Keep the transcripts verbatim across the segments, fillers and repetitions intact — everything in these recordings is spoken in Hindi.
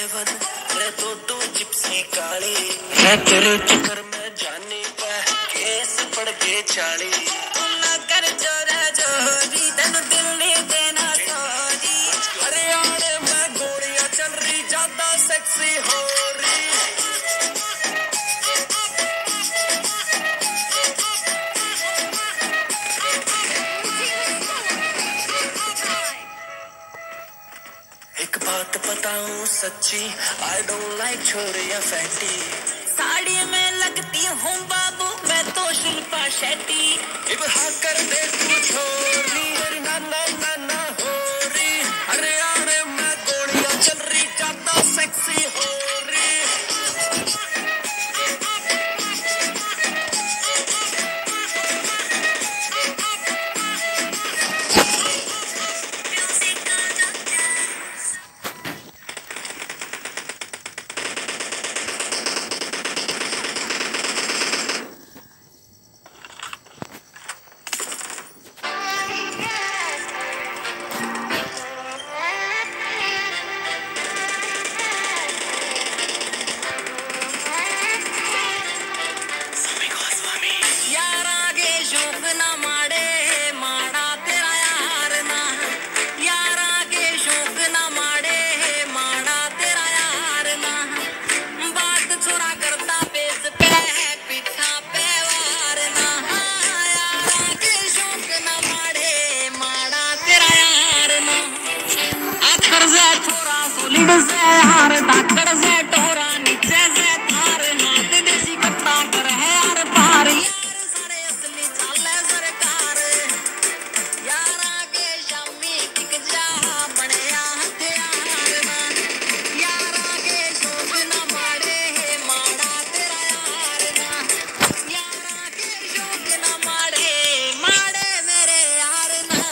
वन रे दो दो जिप्सी काली रे तेरे चक्कर में जाने पे केस पड़ गए चाली तू ना कर जोरा जोरी तेनु दिल नहीं देना सॉरी अरे यार मैं गोलियां चल रही ज्यादा सेक्सी हो रही एक बात बताऊं सच्ची I don't like छोरियां फैटी साड़ी में लगती हूँ बाबू मैं तो शिल्पा शेट्टी इब हाँ कर दे तू छोरी मेरी ना ना ना ना हो रही अरे यार मैं गोलियां चल रही ज्यादा सेक्सी हो रही से हार धाकड़ से टोरा नीचे से थार हाथ देसी कट्टा कर है यार पार यार सारे असली चाले सरकार यार आगे शामी टिक जा बनया हथियार ना यार आगे शोक ना मारे है माड़ा तेरा यार ना यार आगे शोक ना मारे माड़े मेरे यार ना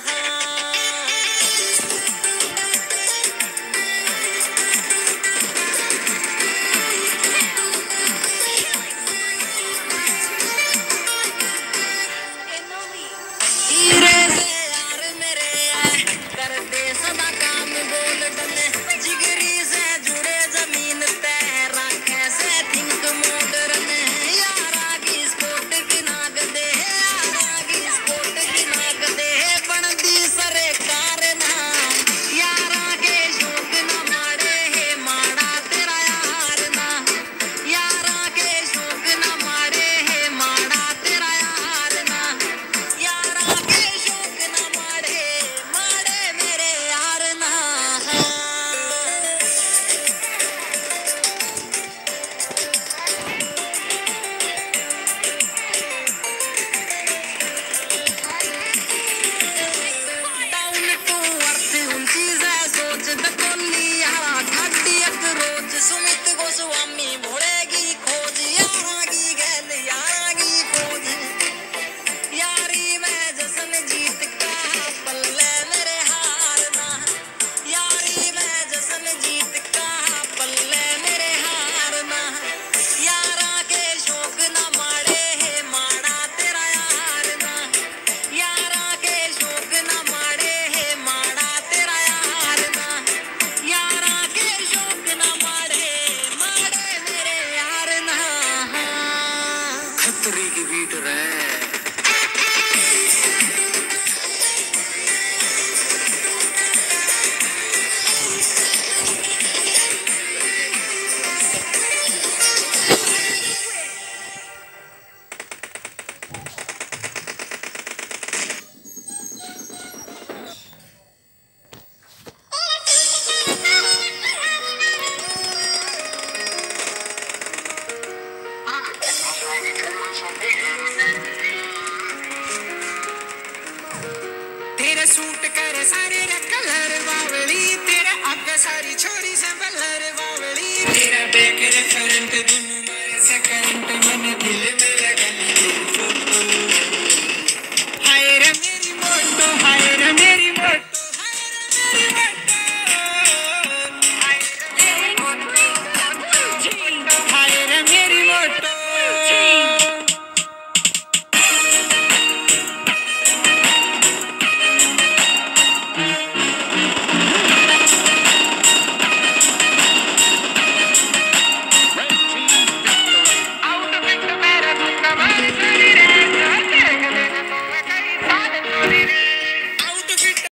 खतरे की बीट रहे तेरे सूट करे सारे कलर बावली तेरे आगे सारी छोरी से बलर बावली तेरा बैक रेफरेंट दुनू मारे से करंट मन दिल में